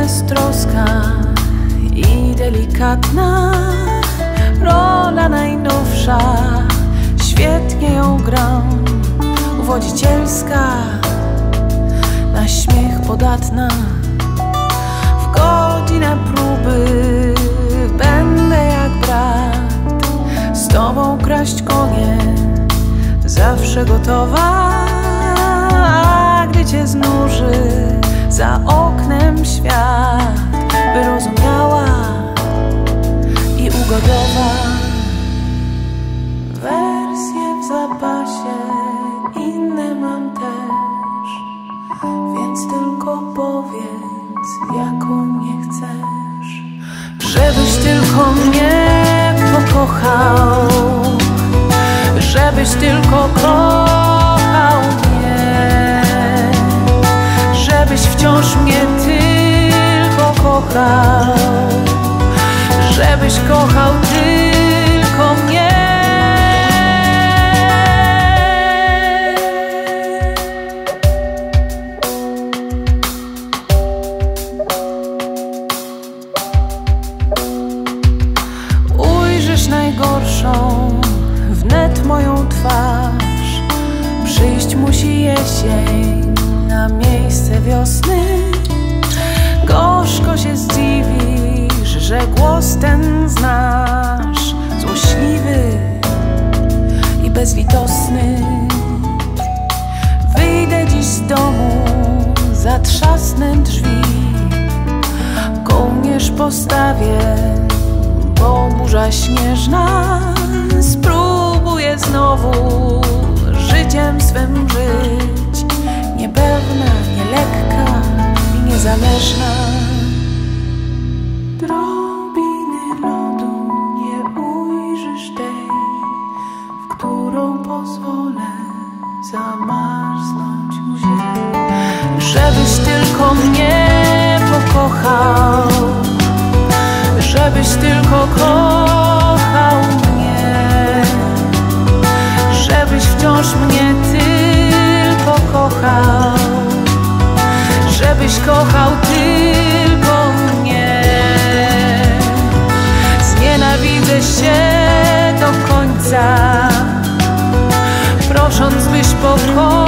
beztroska i delikatna, rola najnowsza, świetnie ją gram, uwodzicielska, na śmiech podatna. W godzinę próby będę jak brat, z tobą kraść konie, zawsze gotowa. A gdy cię znuży za oknem świat, wyrozumiała i ugodowa. Wersje w zapasie, inne mam też, więc tylko powiedz, jaką mnie chcesz. Żebyś tylko mnie pokochał, żebyś tylko kochał mnie, żebyś wciąż mnie tylko kochał, żebyś kochał tylko mnie. Ujrzysz najgorszą wnet moją twarz, przyjść musi jesień na miejsce wiosny. Gorzko się zdziwisz, że głos ten znasz, złośliwy i bezlitosny. Wyjdę dziś z domu, zatrzasnę drzwi, kołnierz postawię, bo burza śnieżna. Spróbuję znowu życiem swym żyć, niepewna, nielekka i niezależna. Drobiny lodu nie ujrzysz tej, w którą pozwolę zamarznąć łzie. Żebyś tylko mnie pokochał, żebyś tylko kochał mnie, żebyś wciąż mnie tylko kochał, żebyś kochał tylko mnie. Znienawidzę się do końca, prosząc byś pokochał